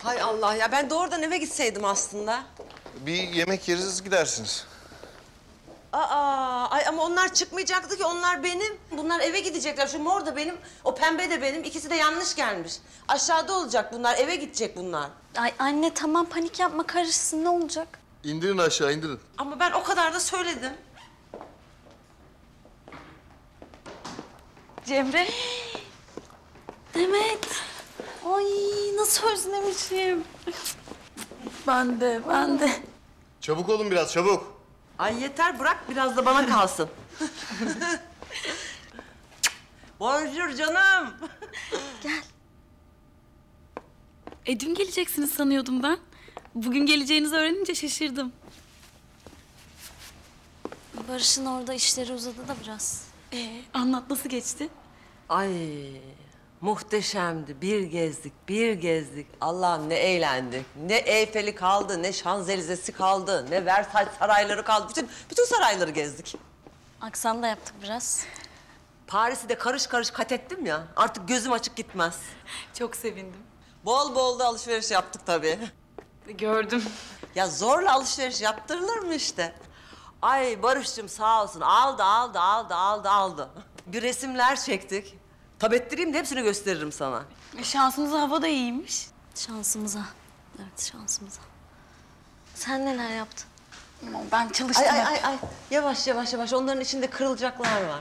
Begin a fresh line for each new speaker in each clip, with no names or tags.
Hay Allah ya, ben doğrudan eve gitseydim aslında.
Bir yemek yeriz gidersiniz.
Ay ama onlar çıkmayacaktı ki, onlar benim. Bunlar eve gidecekler. Şu mor da benim, o pembe de benim. İkisi de yanlış gelmiş. Aşağıda olacak bunlar, eve gidecek bunlar.
Ay anne tamam, panik yapma, karışsın, ne olacak?
İndirin aşağı, indirin.
Ama ben o kadar da söyledim.
Cemre. Demet. Ay nasıl özlemişim. Ben de.
Çabuk olun biraz, çabuk.
Ay yeter, bırak biraz da bana kalsın. Bonjour canım.
Dün geleceksiniz sanıyordum ben. Bugün geleceğinizi öğrenince şaşırdım.
Barış'ın orada işleri uzadı da biraz.
Anlat, nasıl geçti?
Ay muhteşemdi. Bir gezdik. Allah'ım ne eğlendik. Ne Eyfel'i kaldı, ne Şanzelize'si kaldı, ne Versailles sarayları kaldı. Bütün sarayları gezdik.
Aksan da yaptık biraz.
Paris'i de karış karış kat ettim ya. Artık gözüm açık gitmez.
Çok sevindim.
Bol bol da alışveriş yaptık tabii.
Gördüm.
Ya zorla alışveriş yaptırılır mı işte? Ay Barış'cığım sağ olsun aldı. Bir resimler çektik. Tab ettireyim de hepsini gösteririm sana.
Şansınıza hava da iyiymiş.
Şansımıza. Evet, şansımıza. Sen neler yaptın?
Ben çalıştım.
Ay. Yavaş. Onların içinde kırılacaklar var.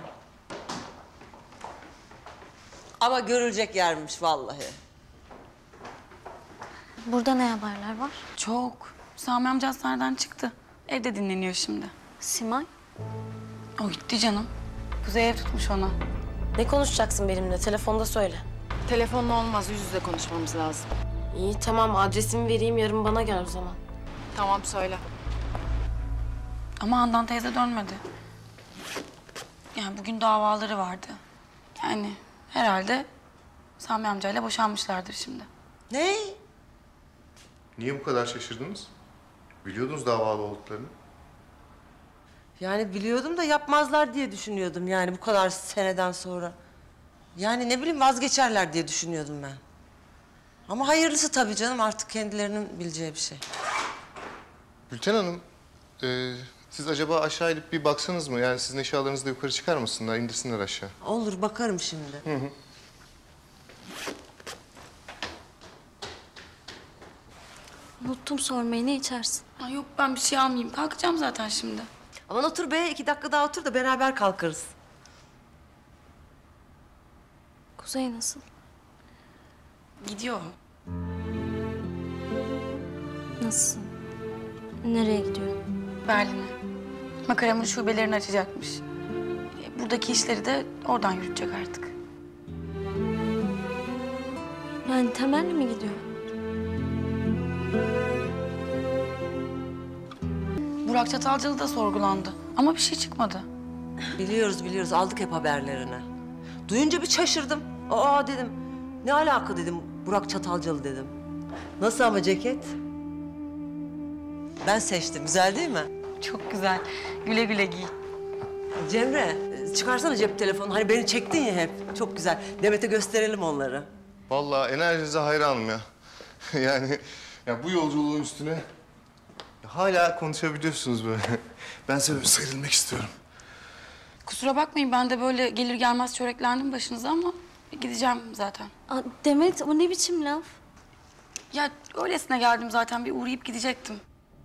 Ama görülecek yermiş vallahi.
Burada ne haberler var?
Çok. Sami amca hastaneden çıktı. Evde dinleniyor şimdi.
Simay.
O gitti canım. Kuzey ev tutmuş ona.
Ne konuşacaksın benimle? Telefonda söyle.
Telefonla olmaz, yüz yüze konuşmamız lazım.
İyi tamam, adresimi vereyim, yarın bana gel o zaman.
Tamam, söyle.
Ama Handan teyze dönmedi. Yani bugün davaları vardı. Yani herhalde Sami amcayla boşanmışlardır şimdi.
Ne?
Niye bu kadar şaşırdınız? Biliyordunuz davalı olduklarını.
Yani biliyordum da yapmazlar diye düşünüyordum yani bu kadar seneden sonra. Yani ne bileyim vazgeçerler diye düşünüyordum ben. Ama hayırlısı tabii canım, artık kendilerinin bileceği bir şey.
Gülten Hanım, siz acaba aşağı inip bir baksanız mı? Yani sizin eşyalarınızı da yukarı çıkarmasınlar, indirsinler aşağı.
Olur, bakarım şimdi.
Unuttum sormayı, ne içersin?
Ay yok, ben bir şey almayayım. Kalkacağım zaten şimdi.
Aman otur be, 2 dakika daha otur da beraber kalkarız.
Kuzey nasıl?
Gidiyor.
Nasıl? Nereye gidiyor?
Berlin'e. Makaramın şubelerini açacakmış. Buradaki işleri de oradan yürütecek artık.
Yani temelli mi gidiyor?
Burak Çatalcalı da sorgulandı. Ama bir şey çıkmadı.
Biliyoruz, aldık hep haberlerini. Duyunca bir şaşırdım. Aa dedim, ne alaka dedim, Burak Çatalcalı dedim. Nasıl ama ceket? Ben seçtim, güzel değil mi?
Çok güzel. Güle güle giy.
Cemre, çıkarsana cep telefonu. Hani beni çektin ya hep. Çok güzel. Demet'e gösterelim onları.
Vallahi enerjinize hayranım ya. Yani ya bu yolculuğun üstüne hala konuşabiliyorsunuz böyle. Ben size böyle sarılmak istiyorum.
Kusura bakmayın, ben de böyle gelir gelmez çöreklendim başınıza ama gideceğim zaten.
Aa, Demet, o ne biçim laf?
Ya öylesine geldim zaten, bir uğrayıp gidecektim.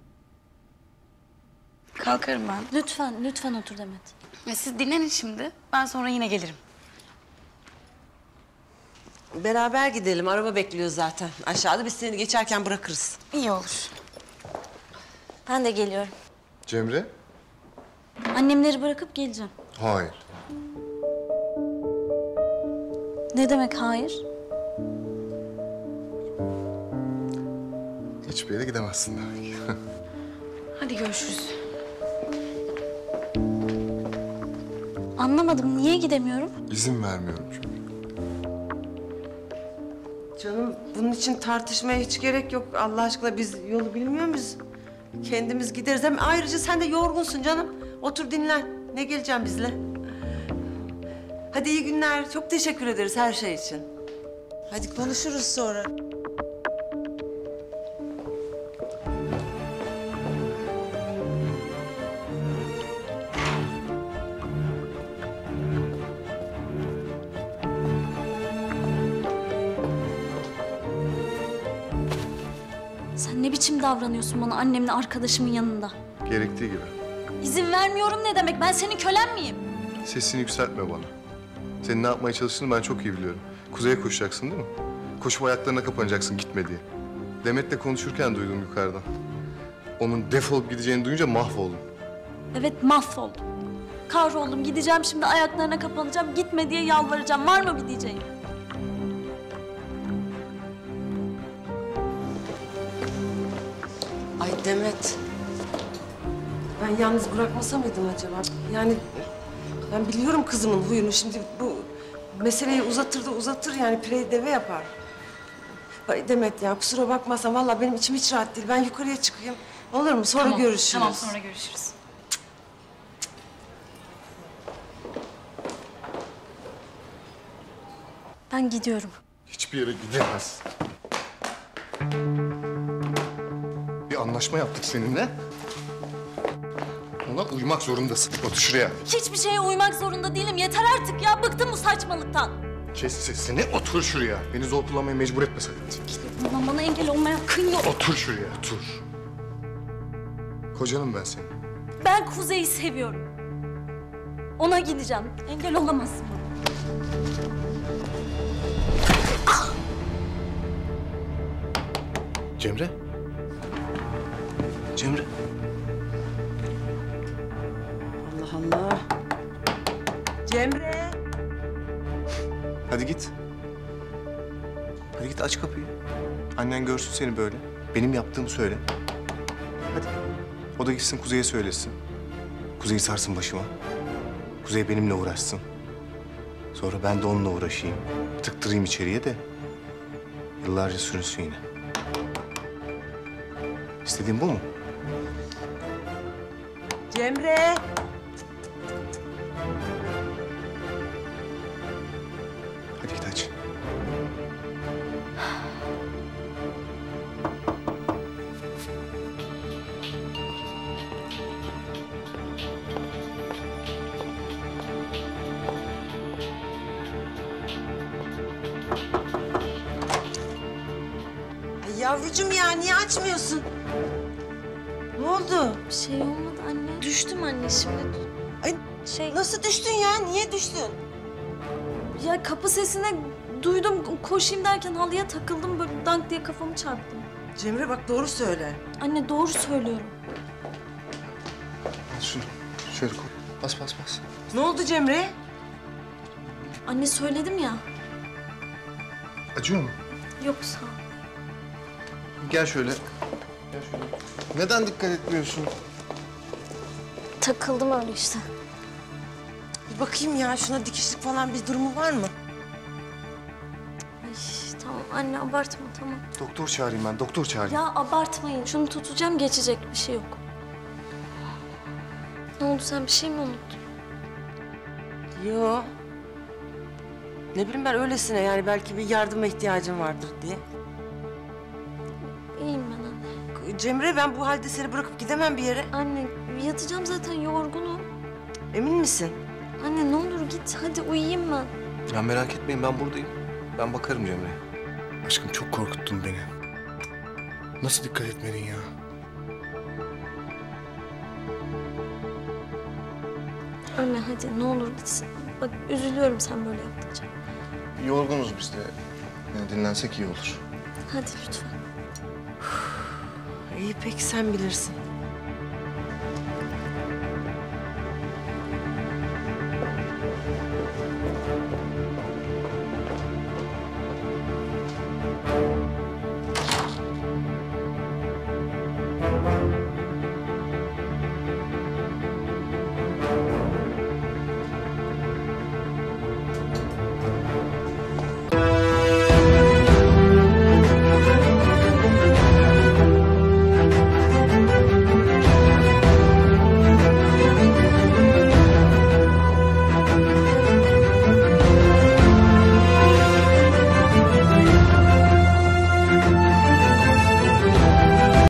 Kalkarım ben.
Lütfen otur Demet.
Siz dinlenin şimdi. Ben sonra yine gelirim.
Beraber gidelim. Araba bekliyor zaten. Aşağıda biz seni geçerken bırakırız.
İyi olur.
Ben de geliyorum.
Cemre?
Annemleri bırakıp geleceğim.
Hayır.
Ne demek hayır?
Hiçbir yere gidemezsin demek ki.
Hadi görüşürüz.
Anlamadım, niye gidemiyorum?
İzin vermiyorum çünkü.
Canım bunun için tartışmaya hiç gerek yok. Allah aşkına biz yolu bilmiyor muyuz? Kendimiz gideriz. Hem ayrıca sen de yorgunsun canım. Otur dinlen. Ne geleceğim bizle? Hadi iyi günler. Çok teşekkür ederiz her şey için. Hadi konuşuruz sonra.
Sen ne biçim davranıyorsun bana annemle arkadaşımın yanında?
Gerektiği gibi.
İzin vermiyorum ne demek? Ben senin kölen miyim?
Sesini yükseltme bana. Senin ne yapmaya çalıştığını ben çok iyi biliyorum. Kuzey'e koşacaksın değil mi? Koşup ayaklarına kapanacaksın gitme diye. Demet'le konuşurken duydum yukarıdan. Onun defolup gideceğini duyunca mahvoldum.
Evet, mahvoldum. Kahroldum, gideceğim şimdi ayaklarına kapanacağım. Gitme diye yalvaracağım. Var mı bir diyeceğim?
Ay Demet. Ben yalnız bırakmasa mıydım acaba? Yani ben biliyorum kızımın huyunu. Şimdi bu meseleyi uzatır yani pireyi deve yapar. Ay Demet ya kusura bakmasan vallahi benim içim hiç rahat değil. Ben yukarıya çıkayım. Olur mu? Sonra görüşürüz.
Tamam, sonra görüşürüz.
Ben gidiyorum.
Hiçbir yere gidemez. Bir anlaşma yaptık seninle. Ona uymak zorundasın. Otur şuraya.
Hiçbir şeye uymak zorunda değilim. Yeter artık ya. Bıktım bu saçmalıktan.
Kes sesini, otur şuraya. Beni zor kullanmaya mecbur etme sakın.
Ulan bana engel olmaya hakkın yok.
Otur şuraya, otur. Kocanım ben senin.
Ben Kuzey'i seviyorum. Ona gideceğim. Engel olamazsın bana.
Cemre? Cemre?
Allah Allah. Cemre.
Hadi git. Hadi git aç kapıyı. Annen görsün seni böyle. Benim yaptığımı söyle. Hadi. O da gitsin Kuzey'e söylesin. Kuzey sarsın başıma. Kuzey benimle uğraşsın. Sonra ben de onunla uğraşayım. Tıktırayım içeriye de yıllarca sürünsün yine. İstediğin bu mu?
Cemre.
Hadi git aç.
Ay yavrucuğum ya niye açmıyorsun? Ne oldu?
Bir şey olmadı anne. Düştüm anne şimdi.
Ay
Şey,
nasıl düştün ya? Niye düştün?
ya kapı sesine duydum. Koşayım derken halıya takıldım. Böyle dank diye kafamı çarptım.
Cemre bak doğru söyle.
Anne doğru söylüyorum.
Al şunu. Şöyle koy. Bas.
Ne oldu Cemre?
Anne söyledim ya.
Acıyor mu?
Yok sağ ol.
Gel şöyle. Gel şöyle. Neden dikkat etmiyorsun?
Takıldım öyle işte.
Bir bakayım ya şuna dikişlik falan bir durumu var mı?
Ay, tamam anne abartma tamam.
Doktor çağırayım ben. Doktor çağırayım.
Ya abartmayın. Şunu tutacağım geçecek. Bir şey yok. Ne oldu sen bir şey mi unuttun?
Yo. Ne bileyim ben öylesine yani belki bir yardıma ihtiyacım vardır diye.
İyiyim ben anne.
Cemre ben bu halde seni bırakıp gidemem bir yere.
Anne yatacağım zaten yorgunum.
Emin misin?
Anne ne olur git hadi uyuyayım ben.
Ya merak etmeyin ben buradayım. Ben bakarım Cemre'ye. Aşkım çok korkuttun beni. Nasıl dikkat etmedin ya?
Anne hadi ne olur gitsin. Bak üzülüyorum sen böyle yaptıkça.
Yorgunuz biz de. Yani dinlensek iyi olur.
Hadi lütfen.
İyi peki sen bilirsin.